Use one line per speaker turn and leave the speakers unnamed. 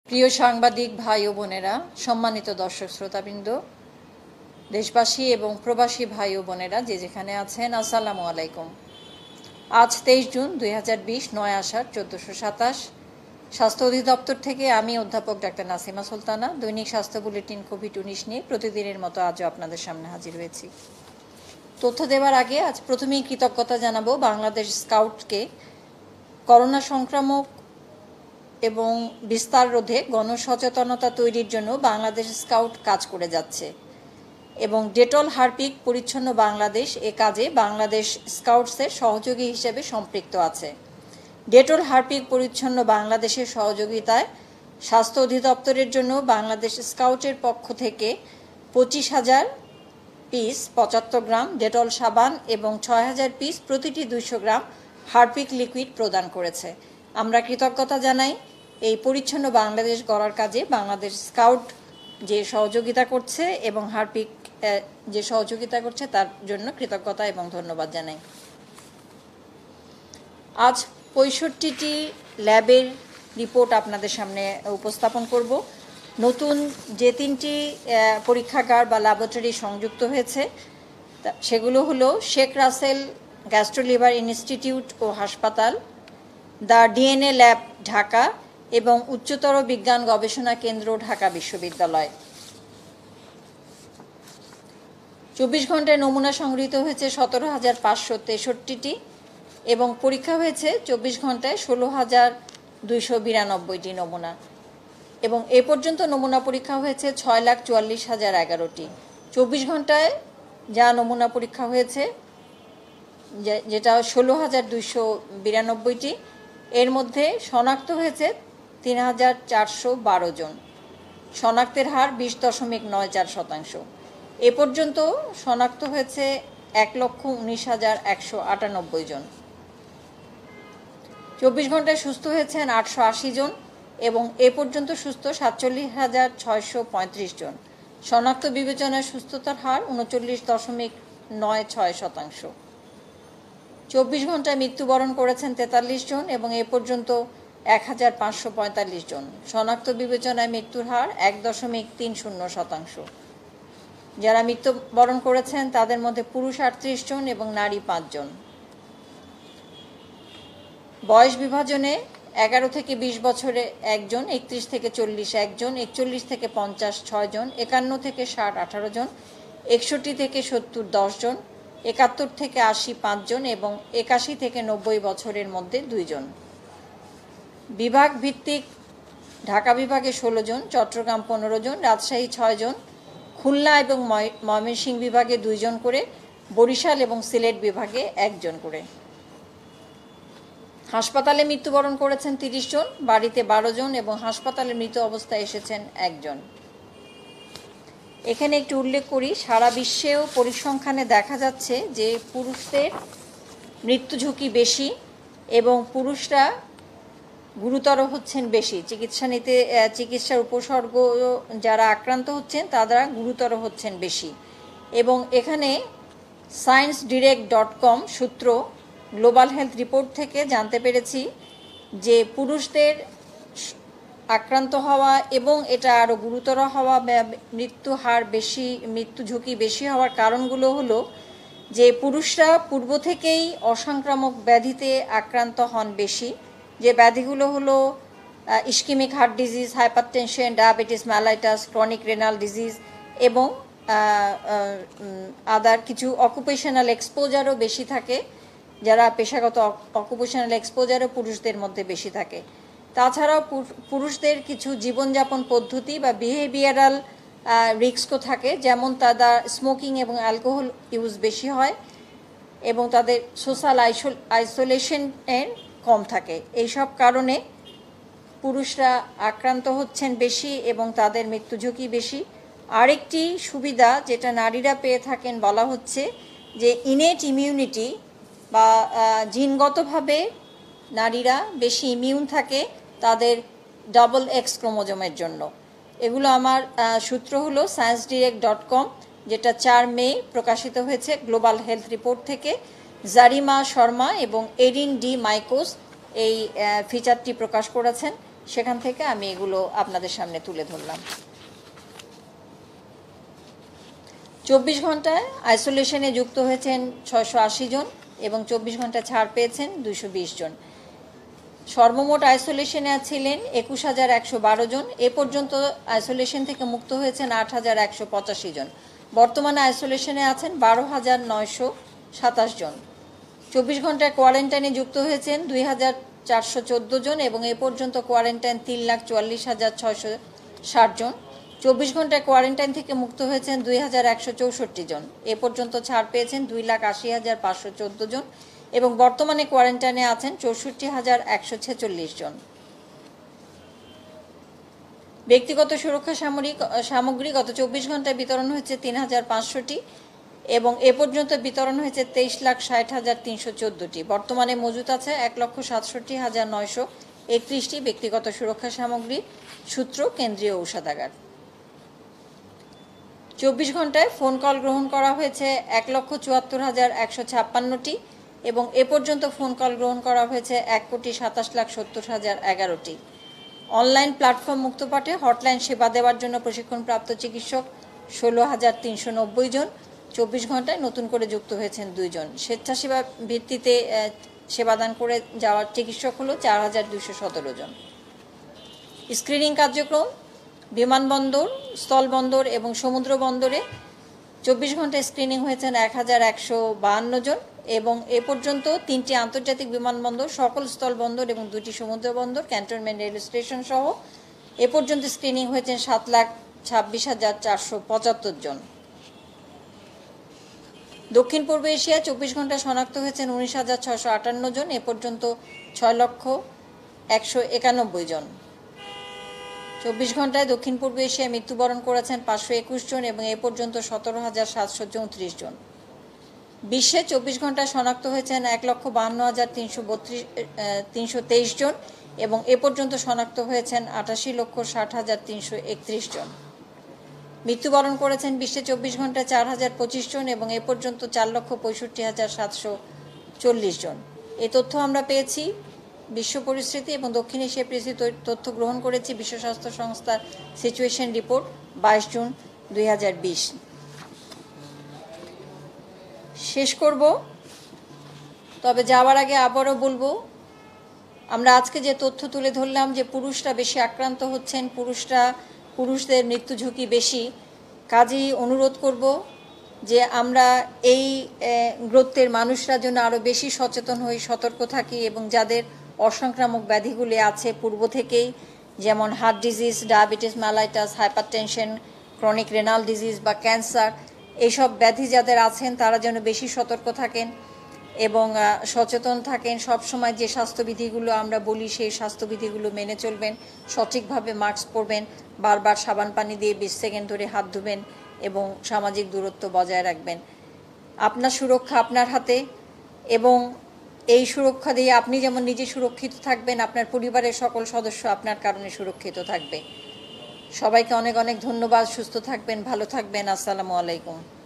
প্রিয় সাংবাদিক ভাই ও বোনেরা, সম্মানিত দর্শক শ্রোতাবৃন্দ, দেশবাসী এবং প্রবাসী ভাই ও বোনেরা যে যেখানে আছেন, আসসালামু আলাইকুম। আজ 23 জুন 2020, 9 আষাঢ় 1427। স্বাস্থ্য অধিদপ্তর থেকে আমি অধ্যাপক ডাক্তার নাসিমা সুলতানা দৈনিক স্বাস্থ্য বুলেটিন কোভিড-19 নিয়ে প্রতিদিনের মতো আজও আপনাদের সামনে হাজির হয়েছি। তথ্য দেওয়ার আগে আজ প্রথমেই কৃতজ্ঞতা জানাবো বাংলাদেশ স্কাউটকে। করোনা সংক্রামক এবং বিস্তার রোধে গণসচেতনতা তৈরির জন্য বাংলাদেশ স্কাউট কাজ করে যাচ্ছে এবং ডেটল হারপিক পরিচ্ছন্ন বাংলাদেশ এ কাজে বাংলাদেশ স্কাউটসের সহযোগী হিসেবে সম্পৃক্ত আছে। ডেটল হারপিক পরিচ্ছন্ন বাংলাদেশের সহযোগিতায় স্বাস্থ্য অধিদপ্তরের জন্য বাংলাদেশ স্কাউটের পক্ষ থেকে 25,000 পিস 75 গ্রাম ডেটল সাবান এবং 6,000 পিস প্রতিটি 200 গ্রাম হারপিক লিকুইড প্রদান করেছে। আমরা কৃতজ্ঞতা জানাই এই পরিচ্ছন্ন বাংলাদেশ গড়ার কাজে বাংলাদেশ স্কাউট যে সহযোগিতা করছে এবং হারপিক যে সহযোগিতা করছে তার জন্য কৃতজ্ঞতা এবং ধন্যবাদ জানাই। আজ 65টি ল্যাবের রিপোর্ট আপনাদের সামনে উপস্থাপন করব। নতুন যে 3টি পরীক্ষাগার বা ল্যাবরেটরি সংযুক্ত হয়েছে সেগুলো হলো শেখ রাসেল গ্যাস্ট্রোলিভার ইনস্টিটিউট ও হাসপাতাল, দ্য ডিএনএ ল্যাব ঢাকা এবং উচ্চতর বিজ্ঞান গবেষণা কেন্দ্র ঢাকা বিশ্ববিদ্যালয়। 24 ঘন্টায় নমুনা সংগৃহীত হয়েছে 17,563টি এবং পরীক্ষা হয়েছে 24 ঘন্টায় 16,292টি নমুনা এবং এ পর্যন্ত নমুনা পরীক্ষা হয়েছে 6,44,011টি। 24 ঘন্টায় যা নমুনা পরীক্ষা হয়েছে যেটা 16,292টি, এর মধ্যে শনাক্ত হয়েছে 3,412 জন। শনাক্তের হার 20.94%। এ পর্যন্ত শনাক্ত হয়েছে 1,19,198 জন। 24 ঘন্টায় সুস্থ হয়েছেন 880 জন এবং এ পর্যন্ত সুস্থ 47,635 জন। শনাক্ত বিবেচনায় সুস্থতার হার 39.96%। 24 ঘন্টায় মৃত্যুবরণ করেছেন 43 জন এবং এ পর্যন্ত 1,545 জন। শনাক্ত বিবেচনায় মৃত্যুর হার 1.30%। যারা মৃত্যুবরণ করেছেন তাদের মধ্যে পুরুষ 38 জন এবং নারী 5 জন। বয়স বিভাজনে 11 থেকে 20 বছরে 1 জন, 31 থেকে 40 1 জন, 41 থেকে 50 6 জন, 51 থেকে 60 18 জন, 61 থেকে 70 10 জন, 71 থেকে 80 5 জন এবং 81 থেকে 90 বছরের মধ্যে 2 জন। বিভাগ ভিত্তিক ঢাকা বিভাগে 16 জন, চট্টগ্রাম 15 জন, রাজশাহী 6 জন, খুলনা এবং ময়মনসিংহ বিভাগে 2 জন করে, বরিশাল এবং সিলেট বিভাগে 1 জন করে। হাসপাতালে মৃত্যুবরণ করেছেন 30 জন, বাড়িতে 12 জন এবং হাসপাতালে মৃত অবস্থায় এসেছেন 1 জন। এখানে একটু উল্লেখ করি, সারা বিশ্বেও পরিসংখ্যানে দেখা যাচ্ছে যে পুরুষদের মৃত্যু ঝুঁকি বেশি এবং পুরুষরা গুরুতর হচ্ছেন বেশি। চিকিৎসার উপসর্গ যারা আক্রান্ত হচ্ছেন তারা গুরুতর হচ্ছেন বেশি। এবং এখানে sciencedirect.com সূত্র গ্লোবাল হেলথ রিপোর্ট থেকে জানতে পেরেছি যে পুরুষদের আক্রান্ত হওয়া এবং এটা আরও গুরুতর হওয়া, মৃত্যু ঝুঁকি বেশি হওয়ার কারণগুলো হলো যে পুরুষরা পূর্ব থেকেই অসংক্রামক ব্যাধিতে আক্রান্ত হন বেশি। যে ব্যাধিগুলো হলো ischemic heart disease, hypertension, diabetes mellitus, chronic renal disease এবং আদার কিছু অকুপেশনাল এক্সপোজারও বেশি থাকে। যারা পেশাগত অকুপেশনাল এক্সপোজারও পুরুষদের মধ্যে বেশি থাকে। তাছাড়াও পুরুষদের কিছু জীবনযাপন পদ্ধতি বা বিহেভিয়ারাল রিস্কও থাকে, যেমন তাদের স্মোকিং এবং অ্যালকোহল ইউজ বেশি হয় এবং তাদের সোশ্যাল আইসোলেশনের কম থাকে। এইসব কারণে পুরুষরা আক্রান্ত হচ্ছেন বেশি এবং তাদের মৃত্যু ঝুঁকি বেশি। আরেকটি সুবিধা যেটা নারীরা পেয়ে থাকেন বলা হচ্ছে যে ইনেট ইমিউনিটি বা জিনগতভাবে নারীরা বেশি ইমিউন থাকে তাদের XX ক্রোমোজোমের জন্য। এগুলো আমার সূত্র হলো sciencedirect.com, যেটা 4 মে প্রকাশিত হয়েছে গ্লোবাল হেলথ রিপোর্ট থেকে। জারিমা শর্মা এবং এরিন ডি মাইকোস এই ফিচারটি প্রকাশ করেছেন। সেখান থেকে আমি এগুলো আপনাদের সামনে তুলে ধরলাম। 24 ঘন্টায় আইসোলেশনে যুক্ত হয়েছেন 680 জন এবং 24 ঘন্টা ছাড় পেয়েছেন 220 জন। সর্বমোট আইসোলেশনে ছিলেন 21,112 জন। এ পর্যন্ত আইসোলেশন থেকে মুক্ত হয়েছেন 8,185 জন। বর্তমানে আইসোলেশনে আছেন 12,927 জন। 24 ঘন্টায় কোয়ারেন্টাইনে যুক্ত হয়েছেন 2,414 জন এবং এ পর্যন্ত কোয়ারেন্টাইন 3,44,660 জন। 24 ঘন্টায় কোয়ারেন্টাইন থেকে মুক্ত হয়েছেন 2,164 জন। এ পর্যন্ত ছাড় পেয়েছেন 2,80,514 জন এবং বর্তমানে কোয়ারেন্টাইনে আছেন 64,146 জন। ব্যক্তিগত সুরক্ষা সামগ্রী গত 24 ঘন্টায় বিতরণ হয়েছে 3,500টি এবং এ পর্যন্ত বিতরণ হয়েছে 23,60,314টি। বর্তমানে মজুত আছে 1,67,931টি ব্যক্তিগত সুরক্ষা সামগ্রী। সূত্র কেন্দ্রীয় ঔষধাগার। 24 ঘন্টায় ফোন কল গ্রহণ করা হয়েছে 1,74,156টি এবং এ পর্যন্ত ফোন কল গ্রহণ করা হয়েছে 1,27,70,011টি। অনলাইন প্ল্যাটফর্ম মুক্তপাঠে হটলাইন সেবা দেওয়ার জন্য প্রশিক্ষণপ্রাপ্ত চিকিৎসক 16,390 জন। 24 ঘন্টায় নতুন করে যুক্ত হয়েছেন 2 জন। স্বেচ্ছাসেবা ভিত্তিতে সেবাদান করে যাওয়ার চিকিৎসক হলো 4,217 জন। স্ক্রিনিং কার্যক্রম বিমানবন্দর, স্থলবন্দর এবং সমুদ্র বন্দরে 24 ঘন্টায় স্ক্রিনিং হয়েছেন 1,152 জন এবং এ পর্যন্ত 3টি আন্তর্জাতিক বিমানবন্দর, সকল স্থলবন্দর এবং 2টি সমুদ্র বন্দর, ক্যান্টনমেন্ট রেল স্টেশন সহ এ পর্যন্ত স্ক্রিনিং হয়েছেন 7,26,475 জন। দক্ষিণ পূর্ব এশিয়ায় 24 ঘন্টায় শনাক্ত হয়েছেন 19,658 জন। এ পর্যন্ত 6,191 জন। 24 ঘন্টায় দক্ষিণ পূর্ব এশিয়ায় মৃত্যুবরণ করেছেন 521 জন এবং এ পর্যন্ত 17,734 জন। বিশ্বে 24 ঘন্টায় শনাক্ত হয়েছেন 1,52,323 জন এবং এ পর্যন্ত শনাক্ত হয়েছেন 88,60,331 জন। মৃত্যুবরণ করেছেন বিশ্বে 24 ঘন্টায় 4,025 জন এবং এ পর্যন্ত 4,65,740 জন। এই তথ্য আমরা পেয়েছি বিশ্ব পরিস্থিতি এবং দক্ষিণ এশিয়া পরিস্থিতির তথ্য গ্রহণ করেছি বিশ্ব স্বাস্থ্য সংস্থার সিচুয়েশন রিপোর্ট 22 জুন 2020। শেষ করব, তবে যাওয়ার আগে আবারও বলবো, আমরা আজকে যে তথ্য তুলে ধরলাম যে পুরুষরা বেশি আক্রান্ত হচ্ছেন, পুরুষদের মৃত্যু ঝুঁকি বেশি। কাজেই অনুরোধ করব যে আমরা এই গোত্রের মানুষরা যেন আরও বেশি সচেতন হই, সতর্ক থাকি এবং যাদের অসংক্রামক ব্যাধিগুলি আছে পূর্ব থেকেই, যেমন heart disease, diabetes mellitus, hypertension, chronic renal disease বা ক্যান্সার, এইসব ব্যাধি যাদের আছেন তারা যেন বেশি সতর্ক থাকেন এবং সচেতন থাকেন। সবসময় যে স্বাস্থ্যবিধিগুলো আমরা বলি সেই স্বাস্থ্যবিধিগুলো মেনে চলবেন, সঠিকভাবে মাস্ক পরবেন, বারবার সাবান পানি দিয়ে 20 সেকেন্ড ধরে হাত ধুবেন এবং সামাজিক দূরত্ব বজায় রাখবেন। আপনার সুরক্ষা আপনার হাতে এবং এই সুরক্ষা দিয়ে আপনি যেমন নিজে সুরক্ষিত থাকবেন, আপনার পরিবারের সকল সদস্য আপনার কারণে সুরক্ষিত থাকবে। সবাইকে অনেক অনেক ধন্যবাদ। সুস্থ থাকবেন, ভালো থাকবেন। আসসালামু আলাইকুম।